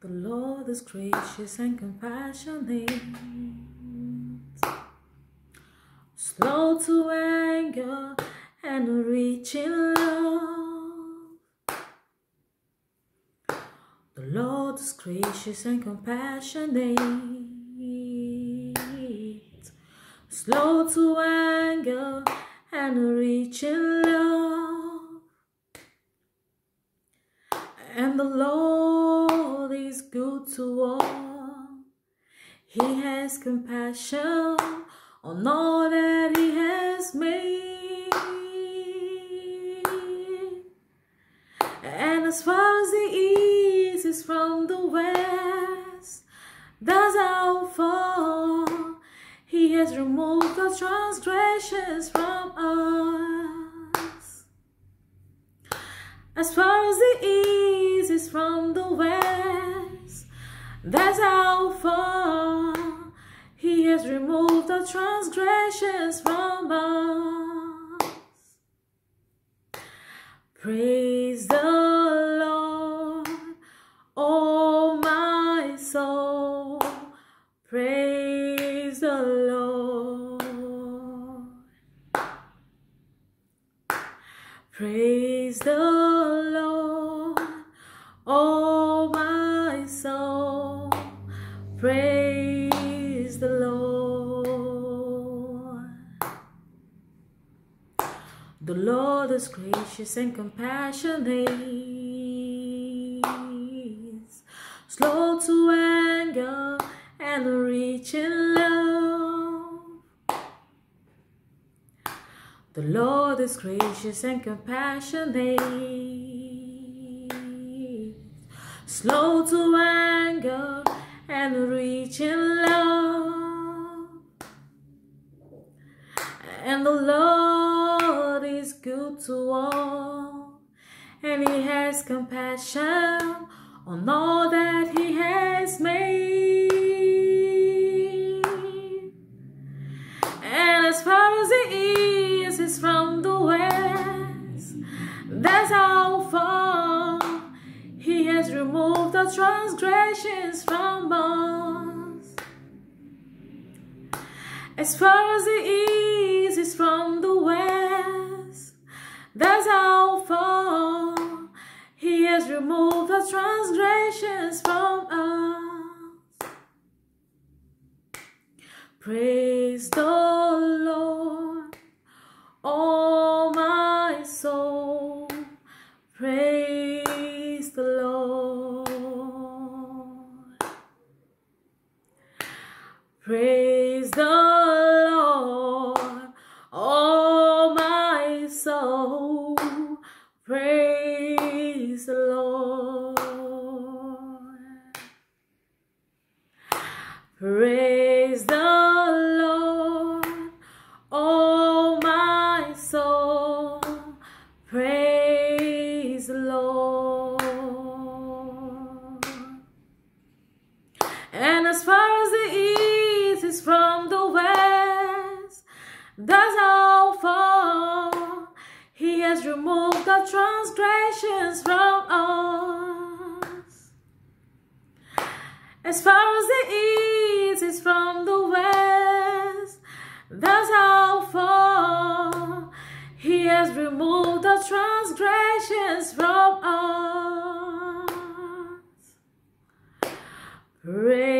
The Lord is gracious and compassionate, slow to anger and rich in love. The Lord is gracious and compassionate, slow to anger and rich in love. And the Lord is good to all. He has compassion on all that He has made. And as far as the east is from the west, that's how far He has removed the transgressions from us. As far as the east is from the west, that's how far He has removed the transgressions from us. Praise the Lord, oh my soul. Praise the Lord. Praise the Lord, oh my soul. Praise the Lord. The Lord is gracious and compassionate, slow to anger and rich in love. The Lord is gracious and compassionate, slow to anger and rich in love. And the Lord is good to all, and He has compassion on all that He has made. And as far as the east is from the west, that's how far He has removed the transgressions from us. As far as the east is from the west, that's how far He has removed the transgressions from us. Praise the Lord, oh my soul. Praise the Lord. Praise the Lord, oh my soul. Praise the Lord. Praise the Lord, oh my soul. Praise the Lord. And as far as the east is from the west, that's how far He has removed the transgressions from us. As far as the east is from the west, that's how far He has removed the transgressions from us. Praise